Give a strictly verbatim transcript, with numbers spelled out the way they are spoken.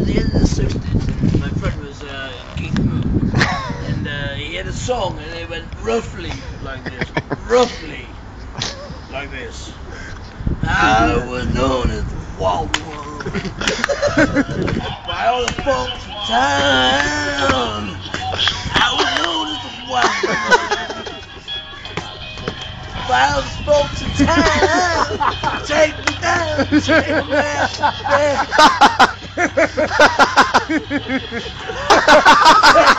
the end of the sixties, my friend was uh, Keith Moon, and uh, he had a song, and it went roughly like this, roughly like this. I was known as the Wild One by all the folks in town. I was known as the Wild One by all the folks in town. Take me down, take me down, down.